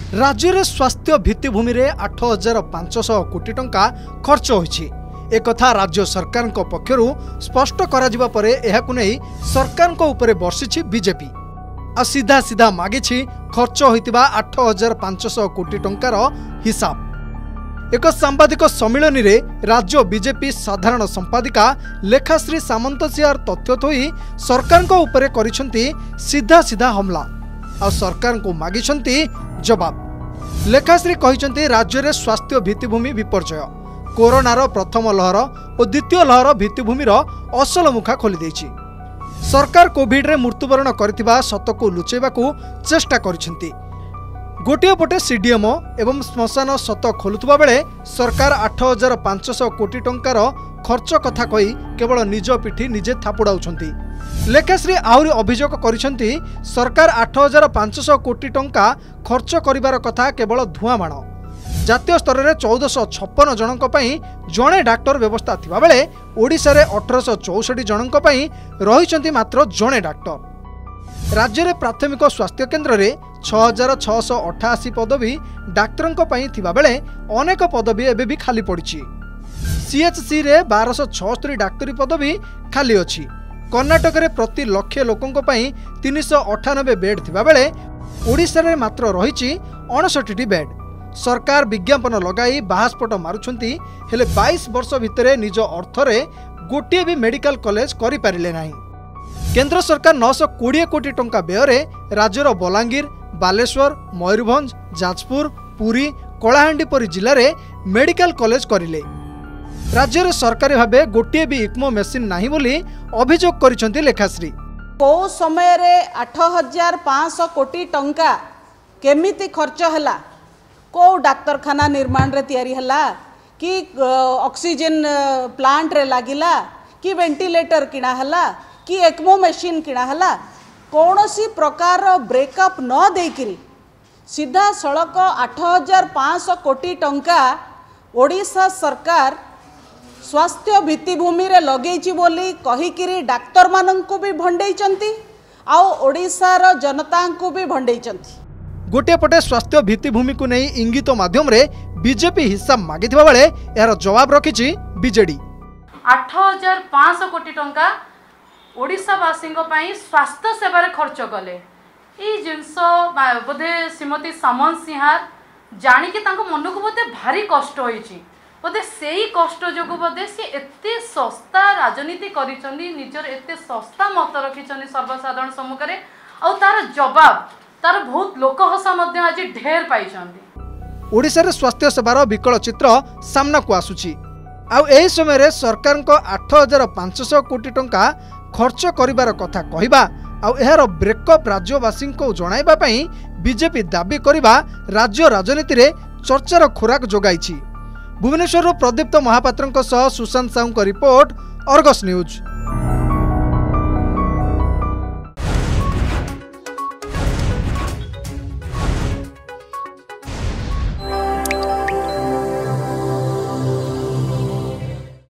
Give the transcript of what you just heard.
राज्य में स्वास्थ्य भित्तिभूमि में 8,500 कोटी टंका खर्च होइछि। एक कथा राज्य सरकार पक्षर स्पष्ट करा जिबा परे एहाकु नै सरकार को ऊपर बर्षिछि बीजेपी आ सीधा सीधा मागिछि खर्च होइतिबा 8,500 कोटी टंकार हिसाब। एक सांबादिक सम्मिलन में राज्य बीजेपी साधारण संपादिका लेखाश्री सामंतसियार तथ्य थोई सरकार को ऊपर करिसंती सीधा सीधा हमला आ सरकार को मागिसंती जवाब। लेखाश्री कहिसंती राज्य में स्वास्थ्य भित्तिभूमि विपर्जय, कोरोनार प्रथम लहर और द्वितीय लहर भित्तिभूमिर असल मुखा खोली देछि। सरकार कोविड रे मृत्युवरण करथिबा सतको लुचेबाकू चेष्टा करिसंती। गोटे पटे सीडीएमओ एवं श्मशान सत खोलुवा बेले सरकार 8,500 कोटी टंकार खर्च कथा कही केवल निज पिठी निजे थापुड़ाउछंती। लेखाश्री आहुरी अभियोग करिसंती सरकार 8,500 कोटी टंका खर्च करिवार कथा केवल धुआं बाण। जातीय स्तर में 1,456 जनक पई जणे डाक्टर व्यवस्था थिबा बेले ओडिशा रे 1,864 जनक पई रहिसंती मात्र जणे डाक्टर। राज्य में प्राथमिक स्वास्थ्य केन्द्र में 6,688 पदवी डाक्तरंक पई थिबा बेले अनेक पदवी एबे भी खाली पड़िछि। सीएचसी रे 1,276 डाक्तरी पदवी खाली अछि। कर्नाटक रे प्रति लक्ष लोकंक पई 398 बेड थिबा बेले ओडिशा रे मात्र रहिछि 59 बेड। सरकार विज्ञापन लगाई बाहास्पट मारुछंती हेले 22 वर्ष भितरे निज अर्थरे गोटे भी मेडिकल कॉलेज करि पारिले नाही। केंद्र सरकार 920 कोटी टंका व्यୟରେ राज्यर बलांगीर, बालेश्वर, मयूरभंज, जाजपुर, पुरी, कलाहांडी परी जिले में मेडिकल कॉलेज करिले। राज्य सरकारी भावे गोटे भी इक्मो मेसीन नाही बोली अभियोग करिसंती लेखाश्री। को समय रे 8,500 कोटी टंका केमिति खर्च हला, को डाक्तरखाना निर्माण रे तैयारी हला कि ऑक्सीजन प्लांट रे लागिला कि वेंटिलेटर किना हला कि एक्मो मशीन किना हला, कौनसी प्रकार ब्रेकअप न देकिरी सीधा सड़क 8,500 कोटी टंका ओडिशा सरकार स्वास्थ्य भित्तिभूमि रे लगेइछि बोली कहिकिरी डाक्तर मानंकु भी भंडेइचंती आउ ओडिशा जनता को भी भंडेइचंती। गोटे पटे स्वास्थ्य भित्तिभूमि को नहीं इंगित माध्यम रे बीजेपी हिसाब मागिथिबा बेले यार जवाब रखिछि बीजेडी। 8,500 कोटी टंका ओडिशावासी स्वास्थ्य सेवार खर्च कले। ये जिनस बोधे श्रीमती सामंत सिंहार जाणिकी मन को बोधे भारी कष्ट होइछि। बोधे से ही कष्ट जो बोधे सी एते सस्ता राजनीति करिसंदी, निजर एते सस्ता मत रखिसंदी सर्वसाधारण सम्मुख रे और तार जवाब तार बहुत लोक हसा मध्य आज ढेर पाइछंदी। ओडिशा रे स्वास्थ्य सेवार विकल चित्र सामना को आसुछि। आउ एही समय रे सरकार को 8,500 कोटी टंका खर्च करिवार कथा कहिबा आउ एहार ब्रेकअप राज्यवासी को जणाइबा पई बीजेपी दाबी करिबा राज्य राजनीति रे चर्चार खोराक जोगाइछि। भुवनेश्वर प्रदीप्त महापात्रଙ୍କ सह Sushant Sahu report, Argus news.